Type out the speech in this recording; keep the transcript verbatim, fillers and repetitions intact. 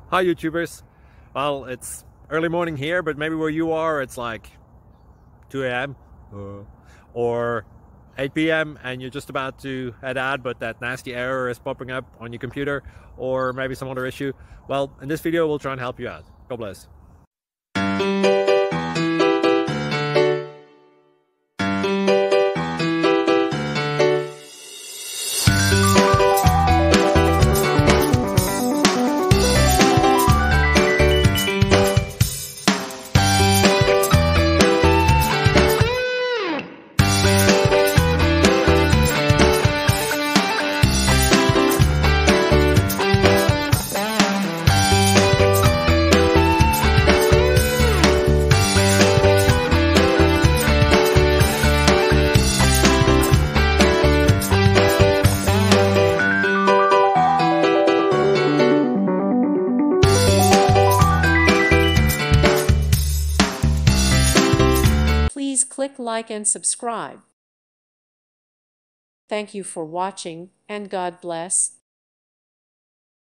Hi YouTubers. Well, it's early morning here, but maybe where you are it's like two A M uh, or eight P M and you're just about to head out, but that nasty error is popping up on your computer, or maybe some other issue. Well, in this video we'll try and help you out. God bless. Please click like and subscribe. Thank you for watching, and God bless.